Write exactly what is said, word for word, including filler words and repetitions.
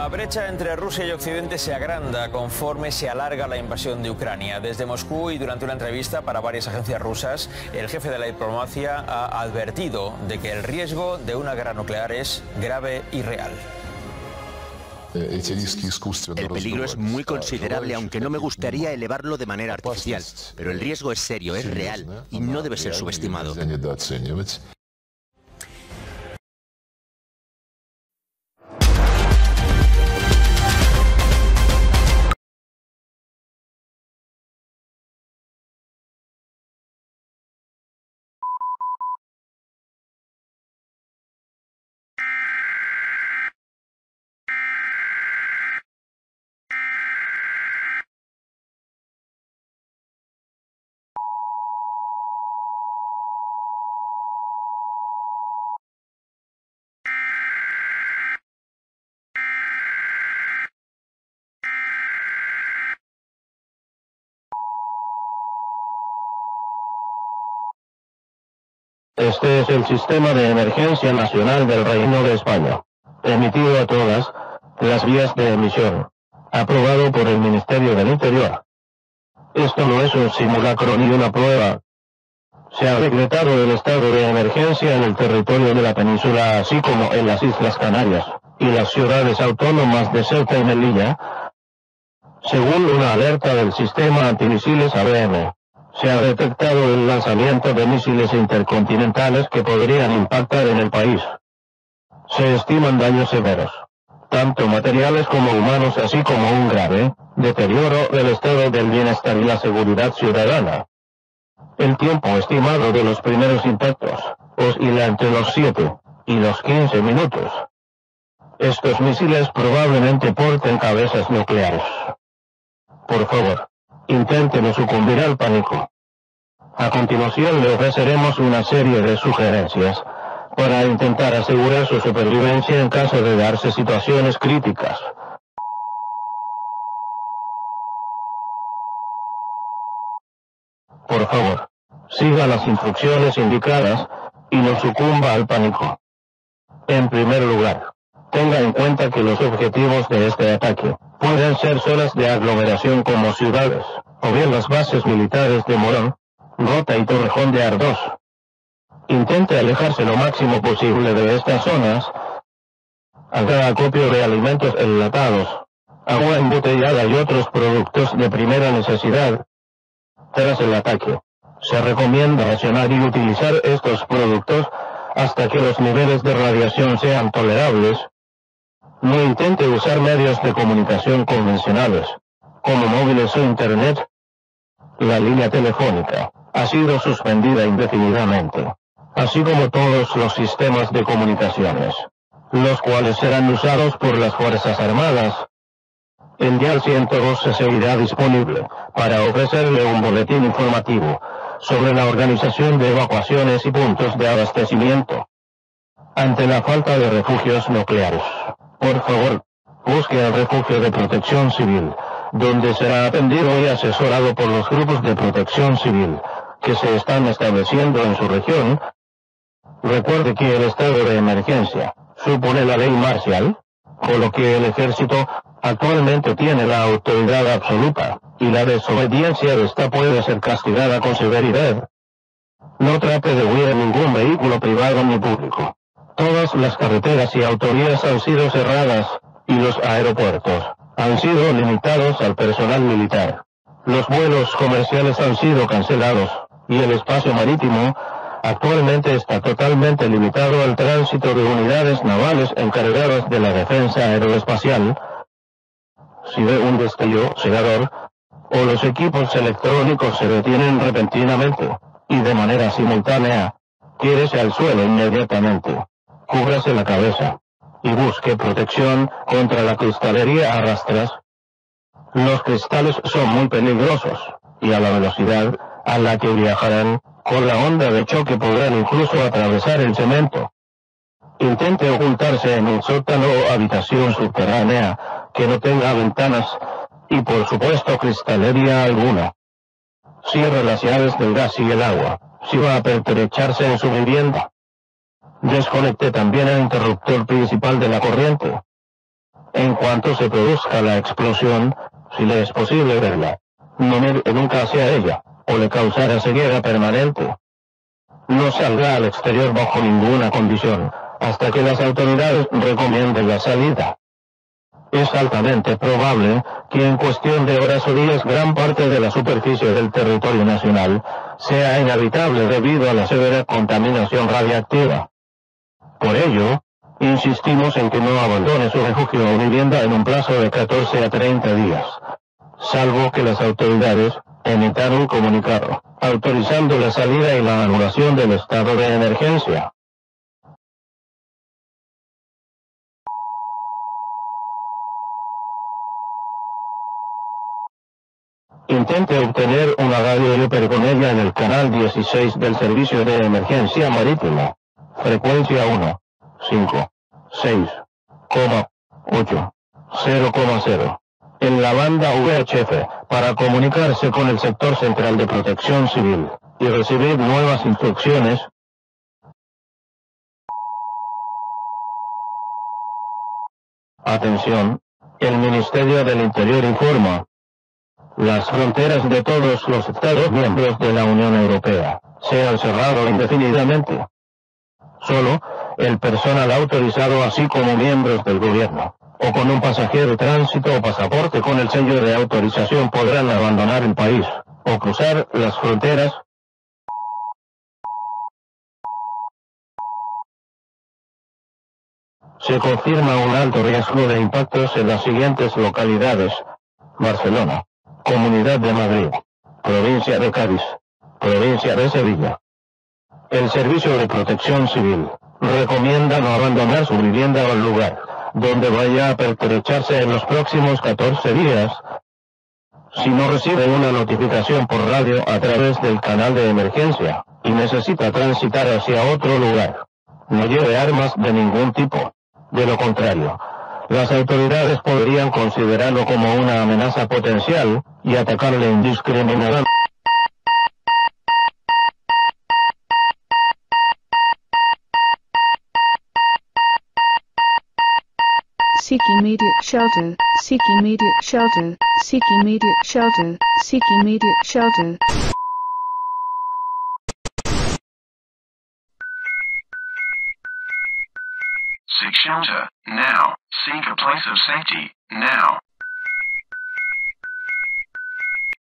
La brecha entre Rusia y Occidente se agranda conforme se alarga la invasión de Ucrania. Desde Moscú y durante una entrevista para varias agencias rusas, el jefe de la diplomacia ha advertido de que el riesgo de una guerra nuclear es grave y real. El peligro es muy considerable, aunque no me gustaría elevarlo de manera artificial. Pero el riesgo es serio, es real y no debe ser subestimado. Este es el Sistema de Emergencia Nacional del Reino de España, emitido a todas las vías de emisión, aprobado por el Ministerio del Interior. Esto no es un simulacro ni una prueba. Se ha decretado el estado de emergencia en el territorio de la península, así como en las Islas Canarias y las ciudades autónomas de Ceuta y Melilla, según una alerta del sistema antimisiles A B M. Se ha detectado el lanzamiento de misiles intercontinentales que podrían impactar en el país. Se estiman daños severos, tanto materiales como humanos, así como un grave deterioro del estado del bienestar y la seguridad ciudadana. El tiempo estimado de los primeros impactos oscila entre los siete y los quince minutos. Estos misiles probablemente porten cabezas nucleares. Por favor, intente no sucumbir al pánico. A continuación le ofreceremos una serie de sugerencias para intentar asegurar su supervivencia en caso de darse situaciones críticas. Por favor, siga las instrucciones indicadas y no sucumba al pánico. En primer lugar, tenga en cuenta que los objetivos de este ataque pueden ser zonas de aglomeración como ciudades, o bien las bases militares de Morón, Rota y Torrejón de Ardoz. Intente alejarse lo máximo posible de estas zonas. Haga acopio de alimentos enlatados, agua embotellada y otros productos de primera necesidad. Tras el ataque, se recomienda racionar y utilizar estos productos hasta que los niveles de radiación sean tolerables. No intente usar medios de comunicación convencionales, como móviles o internet. La línea telefónica ha sido suspendida indefinidamente, así como todos los sistemas de comunicaciones, los cuales serán usados por las Fuerzas Armadas. El dial ciento doce seguirá disponible para ofrecerle un boletín informativo sobre la organización de evacuaciones y puntos de abastecimiento. Ante la falta de refugios nucleares, por favor, busque el refugio de protección civil, donde será atendido y asesorado por los grupos de protección civil que se están estableciendo en su región. Recuerde que el estado de emergencia supone la ley marcial, por lo que el ejército actualmente tiene la autoridad absoluta, y la desobediencia de esta puede ser castigada con severidad. No trate de huir en ningún vehículo privado ni público. Todas las carreteras y autovías han sido cerradas, y los aeropuertos han sido limitados al personal militar. Los vuelos comerciales han sido cancelados, y el espacio marítimo actualmente está totalmente limitado al tránsito de unidades navales encargadas de la defensa aeroespacial. Si ve un destello cegador, o los equipos electrónicos se detienen repentinamente, y de manera simultánea, tírese al suelo inmediatamente, cúbrase la cabeza, y busque protección contra la cristalería a rastras. Los cristales son muy peligrosos, y a la velocidad a la que viajarán, con la onda de choque podrán incluso atravesar el cemento. Intente ocultarse en un sótano o habitación subterránea que no tenga ventanas, y por supuesto cristalería alguna. Cierre las llaves del gas y el agua, si va a pertrecharse en su vivienda. Desconecte también el interruptor principal de la corriente. en cuanto se produzca la explosión, si le es posible verla, no mire nunca hacia ella, o le causará ceguera permanente. No salga al exterior bajo ninguna condición, hasta que las autoridades recomienden la salida. Es altamente probable que en cuestión de horas o días gran parte de la superficie del territorio nacional sea inhabitable debido a la severa contaminación radiactiva. Por ello, insistimos en que no abandone su refugio o vivienda en un plazo de catorce a treinta días, salvo que las autoridades emitan un comunicado autorizando la salida y la anulación del estado de emergencia. Intente obtener una radio Reaper con ella en el canal dieciséis del Servicio de Emergencia Marítima. Frecuencia uno, cinco, seis, ocho, cero, cero. En la banda V H F, para comunicarse con el sector central de protección civil, y recibir nuevas instrucciones. Atención, el Ministerio del Interior informa. Las fronteras de todos los Estados miembros de la Unión Europea se han cerrado indefinidamente. Solo el personal autorizado, así como miembros del gobierno, o con un pasajero de tránsito o pasaporte con el sello de autorización podrán abandonar el país, o cruzar las fronteras. Se confirma un alto riesgo de impactos en las siguientes localidades: Barcelona, Comunidad de Madrid, Provincia de Cádiz, Provincia de Sevilla. El Servicio de Protección Civil recomienda no abandonar su vivienda o el lugar donde vaya a pertrecharse en los próximos catorce días. Si no recibe una notificación por radio a través del canal de emergencia y necesita transitar hacia otro lugar, no lleve armas de ningún tipo. De lo contrario, las autoridades podrían considerarlo como una amenaza potencial y atacarle indiscriminadamente. Seek immediate shelter, seek immediate shelter, seek immediate shelter, seek immediate shelter. Seek shelter, now. Seek a place of safety, now.